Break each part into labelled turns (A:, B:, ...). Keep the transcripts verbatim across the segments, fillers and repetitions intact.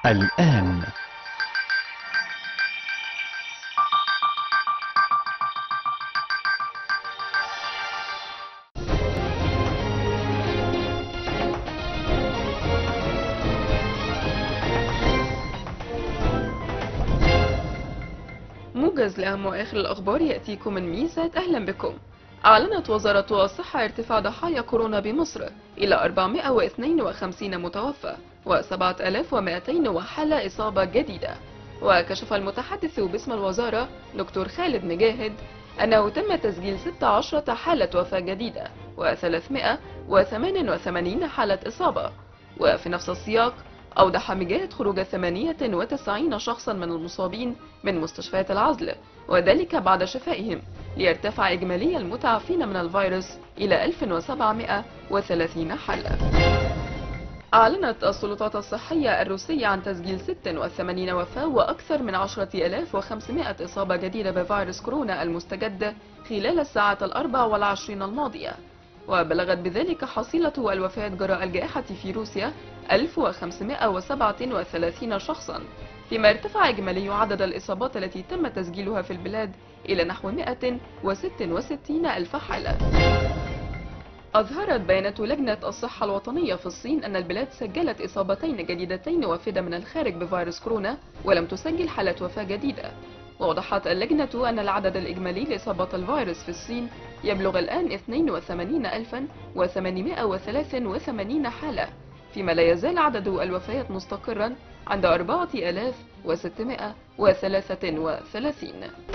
A: الآن.
B: موجز لأهم وآخر الأخبار يأتيكم من ميزات. أهلا بكم. أعلنت وزارة الصحة ارتفاع ضحايا كورونا بمصر إلى أربعمائة واثنين وخمسين متوفى وسبعة آلاف ومئتين حالة إصابة جديدة. وكشف المتحدث باسم الوزارة دكتور خالد مجاهد أنه تم تسجيل ستة عشر حالة وفاة جديدة وثلاثمائة وثمانية وثمانين حالة إصابة. وفي نفس السياق أوضح مجاهد خروج ثمانية وتسعين شخصا من المصابين من مستشفيات العزل، وذلك بعد شفائهم، ليرتفع إجمالي المتعافين من الفيروس إلى ألف وسبعمائة وثلاثين حالة. أعلنت السلطات الصحية الروسية عن تسجيل ستة وثمانين وفاة وأكثر من عشرة آلاف وخمسمائة إصابة جديدة بفيروس كورونا المستجد خلال الساعات الأربع والعشرين الماضية، وبلغت بذلك حصيلة الوفاة جراء الجائحة في روسيا ألف وخمسمائة وسبعة وثلاثين شخصا، فيما ارتفع إجمالي عدد الإصابات التي تم تسجيلها في البلاد إلى نحو مائة وستة وستين ألف حالة. أظهرت بيانات لجنة الصحة الوطنية في الصين أن البلاد سجلت إصابتين جديدتين وافدة من الخارج بفيروس كورونا ولم تسجل حالة وفاة جديدة. ووضحت اللجنة أن العدد الإجمالي لإصابة الفيروس في الصين يبلغ الآن اثنين وثمانين ألفا وثمانمائة وثلاثة وثمانين حالة، فيما لا يزال عدد الوفيات مستقرا عند أربعة آلاف وستمائة وثلاثة وثلاثين.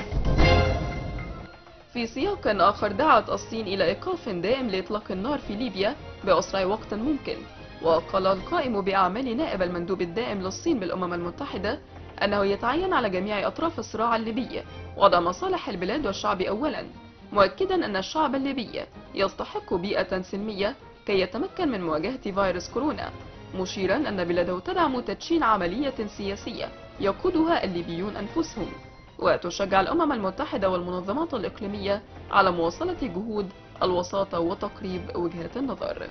B: في سياق آخر دعت الصين إلى إيقاف دائم لإطلاق النار في ليبيا بأسرع وقت ممكن. وقال القائم بأعمال نائب المندوب الدائم للصين بالأمم المتحدة أنه يتعين على جميع أطراف الصراع الليبي وضع مصالح البلاد والشعب أولا، مؤكدا أن الشعب الليبي يستحق بيئة سلمية كي يتمكن من مواجهة فيروس كورونا، مشيرا أن بلاده تدعم تدشين عملية سياسية يقودها الليبيون أنفسهم، وتشجع الأمم المتحدة والمنظمات الإقليمية على مواصلة جهود الوساطة وتقريب وجهات النظر.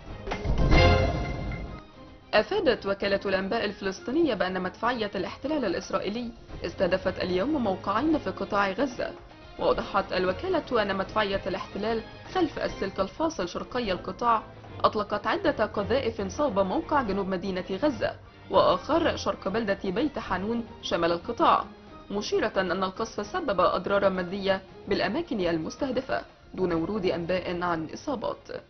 B: أفادت وكالة الأنباء الفلسطينية بأن مدفعية الاحتلال الإسرائيلي استهدفت اليوم موقعين في قطاع غزة. ووضحت الوكالة أن مدفعية الاحتلال خلف السلك الفاصل شرقي القطاع أطلقت عدة قذائف صوب موقع جنوب مدينة غزة وآخر شرق بلدة بيت حانون شمال القطاع، مشيرة أن القصف سبب أضرارا مادية بالأماكن المستهدفة دون ورود أنباء عن إصابات.